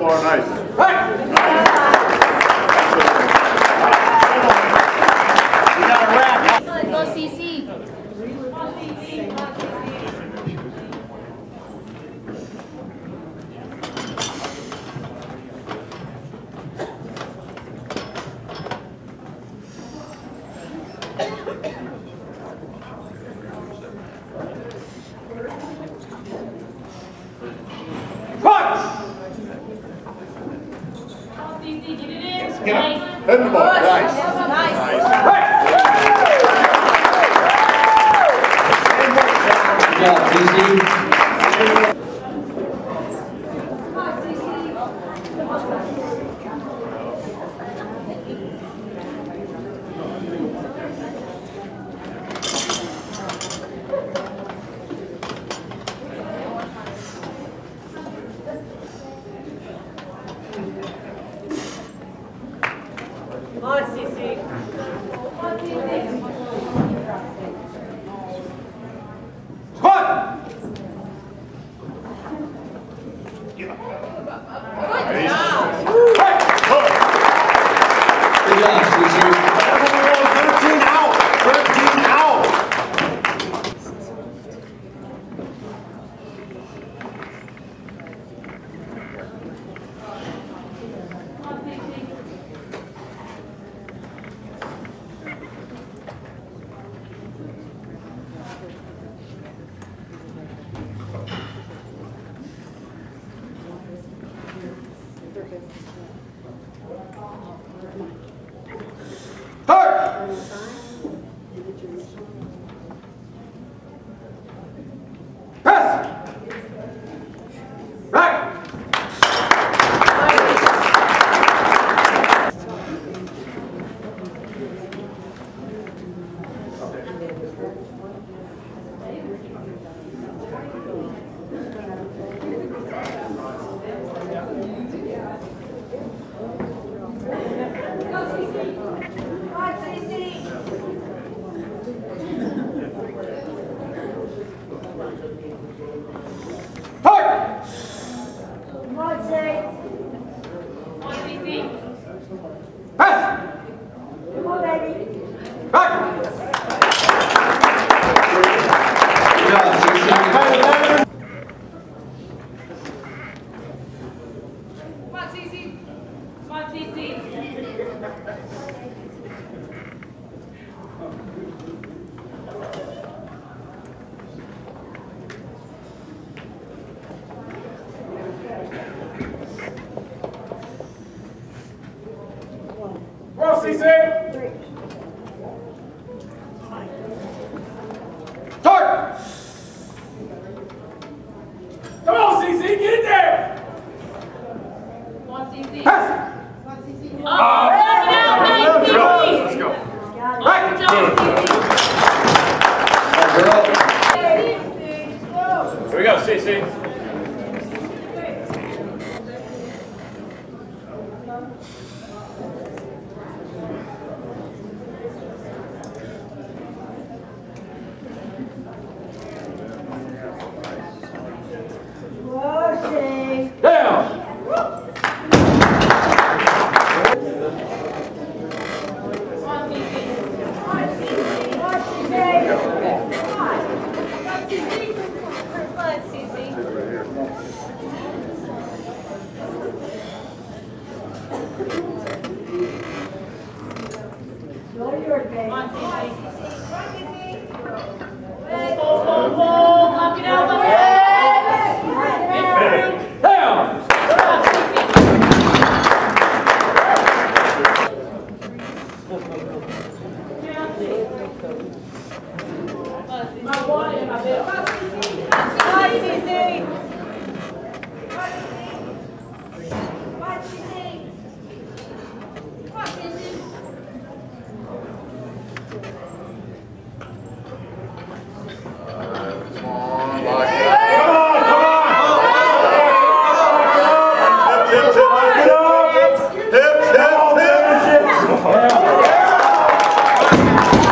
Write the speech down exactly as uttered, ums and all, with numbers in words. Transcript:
floor, nice. Right. We got a wrap. Go CiCi. Get up. Hit the ball. Nice. Nice. Nice. Good job, CiCi. Come on, CiCi. Come on, CiCi. Squat. Get up. Good job. Right. Good job, CiCi. thirteen out. thirteen out. Third. Press. Right. Well, CiCi. Start. Come on, CiCi, get it there. Come on, CiCi. Pass. Oh, knock it out, nice, CiCi. Let's go. Right. Good job, CiCi. Here we go, CiCi. Down. Hips, hips, hips.